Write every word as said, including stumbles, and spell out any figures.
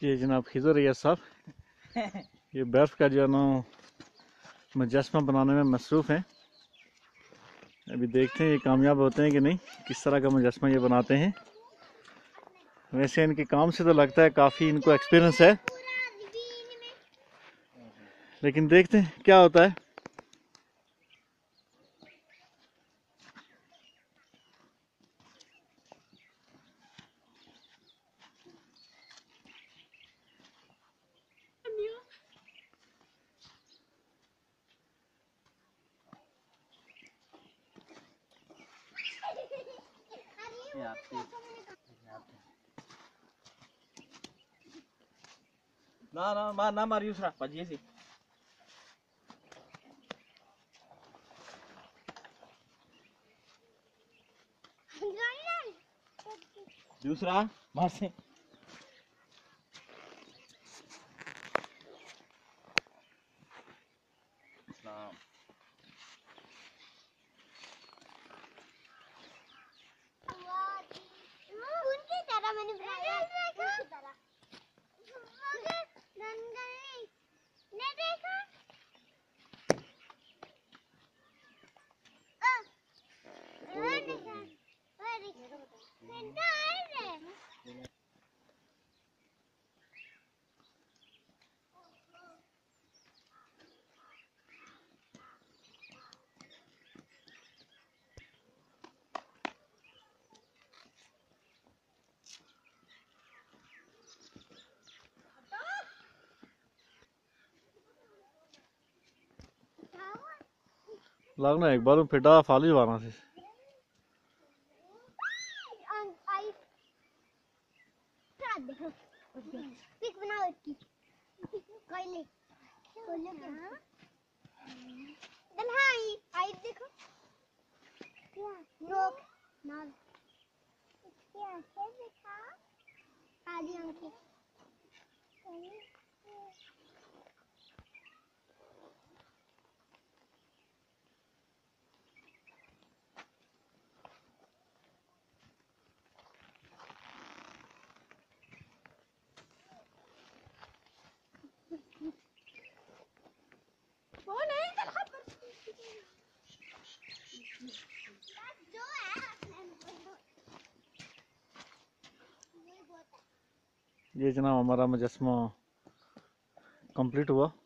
ये जनाब खिजर रैयत साहब ये बर्फ़ का जो है ना मुजस्समा बनाने में मसरूफ़ हैं। अभी देखते हैं ये कामयाब होते हैं कि नहीं, किस तरह का मुजस्समा ये बनाते हैं। वैसे इनके काम से तो लगता है काफ़ी इनको एक्सपीरियंस है, लेकिन देखते हैं क्या होता है। ना ना मार ना मार यूसरा भजिए से दूसरा मार से नाम उनकी तरह मैंने बनाया उनकी तरह ने देखा वो देखा वो देखा लगना एक बार फिटा फाली वाना से पिक बनाओ इसकी कोई ले कोई ले दलहाई आई देखो रोक ना क्या से देखा आदि अंक वो नहीं दलहा पर जो है ये जनाब हमारा मुजस्समा कंप्लीट हुआ।